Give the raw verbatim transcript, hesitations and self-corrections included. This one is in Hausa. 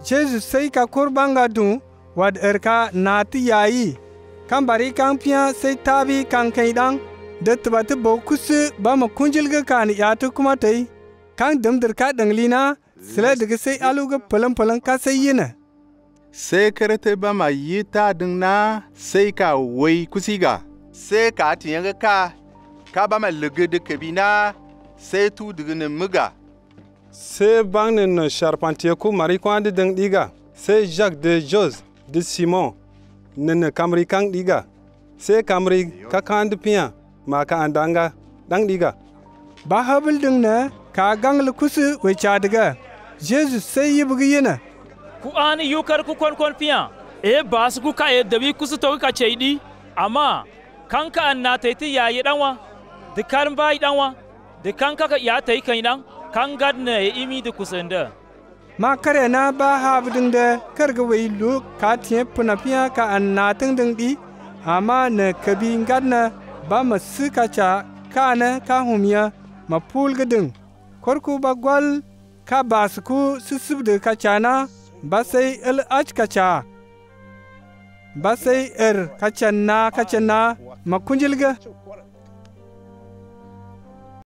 Jesu sai ka kurbanga dun wad erka nati yayi kan bari kan piya sai tabi kan kai dan da tabata bo kusu ba ma kunjilga kan ya ta kuma tai kan damdar ka danglina sila daga sai aluga palan palan ka sai yina sai karata ba ma yi ta dinna sai ka wai kusiga sai ka tiyan ka ka ba ma lugu da kabina sai tu daga muga sai bangnin na charpentier ku mari kwandi dang diga sai Jacques de Jos de Simon nana kamri kang diga sai kamri ka kandi piya ma ka andanga dang diga ba habil ding na ka gangl kusu we chadiga Jesus sai yibugi yina ku ani yukar ku kon kon piya e bas ku ka e dabi kusu to ka cheidi amma kanka anna taiti yayi danwa de karin bai danwa de kanka ka ya tai kai dan kan gadna e imi de kusanda ma kare na ba habding da karga wai lu ka tiye puna piya ka anna ting ding di amma na kabi gadna ba masu ka cha ka na ka humya ma pul gadin korku ba gwal ka basku susub de ka chana ba sai el ach ka cha ba sai er ka channa ka channa ma kunjilga